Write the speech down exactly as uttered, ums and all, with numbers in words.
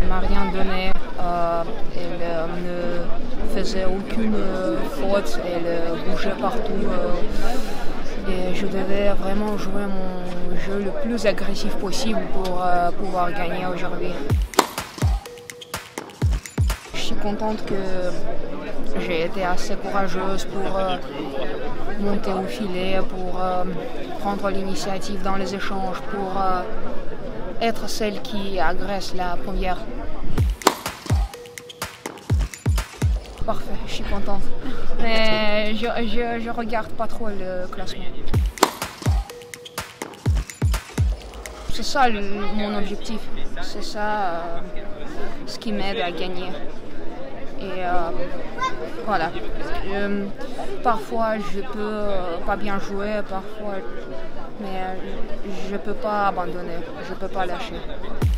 m'a rien donné. Euh, elle euh, ne faisait aucune euh, faute, elle euh, bougeait partout. Euh, et je devais vraiment jouer mon jeu le plus agressif possible pour euh, pouvoir gagner aujourd'hui. Je suis contente que j'ai été assez courageuse pour euh, monter au filet, pour euh, prendre l'initiative dans les échanges, pour euh, être celle qui agresse la première. Parfait, je suis contente. Mais je, je, je regarde pas trop le classement. C'est ça le, mon objectif. C'est ça euh, ce qui m'aide à gagner. Et euh, voilà. Euh, parfois je peux euh, pas bien jouer, parfois, mais euh, je peux pas abandonner, je peux pas lâcher.